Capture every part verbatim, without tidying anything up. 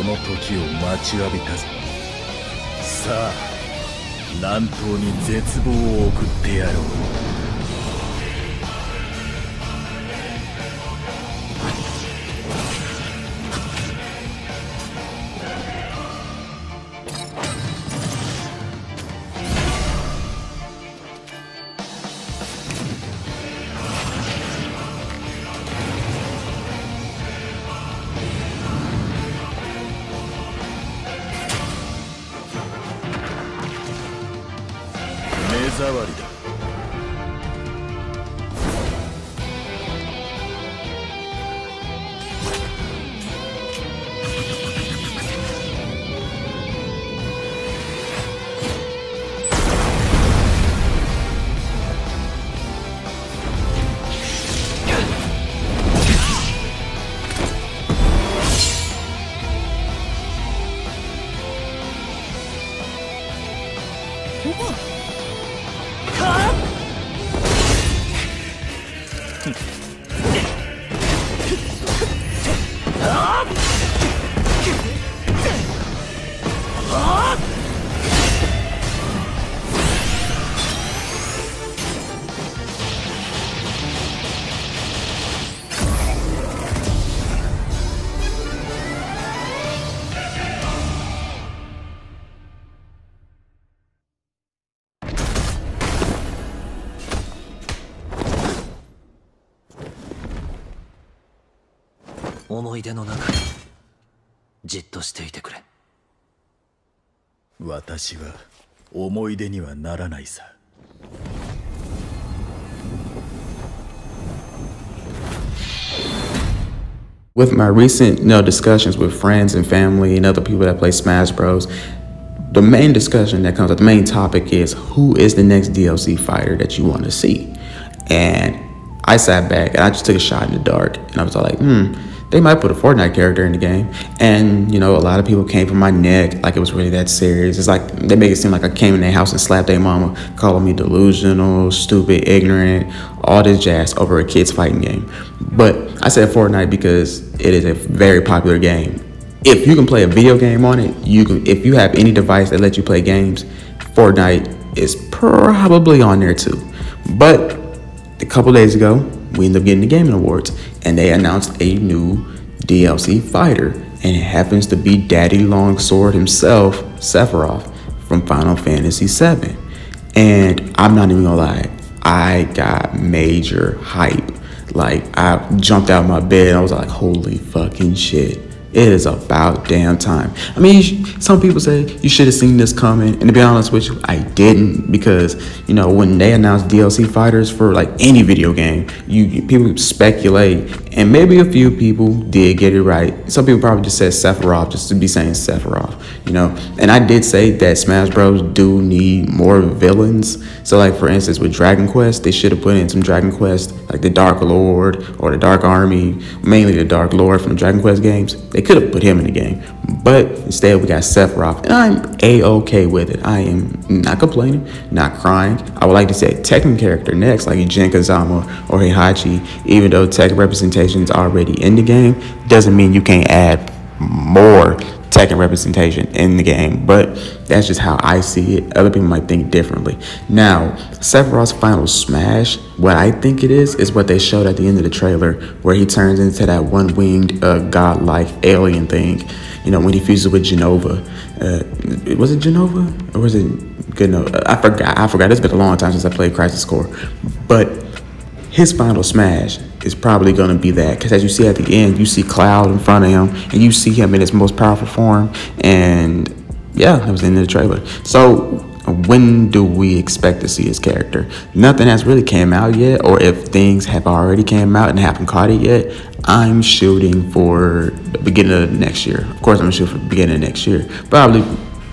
の時を待ちわびたぞ。さあ、南東に絶望を送ってやろう。目障りだ。 思い出の中にじっとしていてくれ。 私は思い出にはならないさ。 With my recent you know, discussions with friends and family and other people that play Smash Bros, the main discussion that comes up, the main topic is who is the next D L C fighter that you want to see? And I sat back and I just took a shot in the dark and I was all like, hmm, they might put a Fortnite character in the game. And, you know, a lot of people came from my neck like it was really that serious. It's like they make it seem like I came in their house and slapped their mama, calling me delusional, stupid, ignorant, all this jazz over a kid's fighting game. But I said Fortnite because it is a very popular game. If you can play a video game on it, you can. If you have any device that lets you play games, Fortnite is probably on there too. But a couple days ago, we ended up getting the Gaming Awards, and they announced a new D L C fighter, and it happens to be Daddy Longsword himself, Sephiroth, from Final Fantasy seven. And I'm not even gonna lie, I got major hype. Like, I jumped out of my bed and I was like, holy fucking shit. It is about damn time. I mean, some people say you should have seen this coming. And to be honest with you, I didn't, because, you know, when they announced D L C fighters for like any video game, you people speculate, and maybe a few people did get it right. Some people probably just said Sephiroth just to be saying Sephiroth, you know. And I did say that Smash Bros do need more villains. So like, for instance, with Dragon Quest, they should have put in some Dragon Quest, like the Dark Lord or the Dark Army, mainly the Dark Lord from the Dragon Quest games. They could have put him in the game, but instead we got Sephiroth, and I'm a-okay with it. I am not complaining, not crying. I would like to say Tekken character next, like Jin Kazama or Heihachi. Even though Tekken representation is already in the game, doesn't mean you can't add more Tekken representation in the game. But that's just how I see it. Other people might think differently. Now, Sephiroth's final smash, what I think it is, is what they showed at the end of the trailer, where he turns into that one-winged, uh, godlike alien thing. You know, when he fuses with Jenova. Uh, was it Jenova? Or was it Genova? I forgot. I forgot. It's been a long time since I played Crisis Core. But his final smash is probably going to be that, because as you see at the end, you see Cloud in front of him, and you see him in his most powerful form. And yeah, that was in the trailer. So when do we expect to see his character? Nothing has really came out yet, or if things have already came out and haven't caught it yet, I'm shooting for the beginning of next year. Of course, I'm gonna shoot for the beginning of next year, probably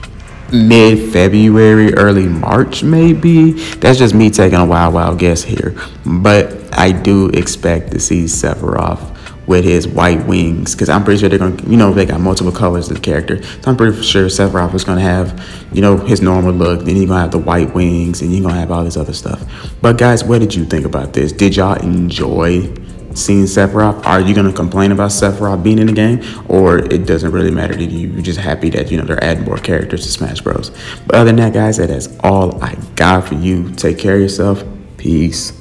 mid-February, early March, maybe. That's just me taking a wild, wild guess here. But I do expect to see Sephiroth with his white wings, because I'm pretty sure they're gonna, you know, they got multiple colors of the character. So I'm pretty sure Sephiroth is gonna have, you know, his normal look, then he's gonna have the white wings, and he's gonna have all this other stuff. But guys, what did you think about this? Did y'all enjoy seen Sephiroth, are you gonna complain about Sephiroth being in the game, or it doesn't really matter to you? You're just happy that, you know, they're adding more characters to Smash Bros. But other than that, guys, that is all I got for you. Take care of yourself. Peace.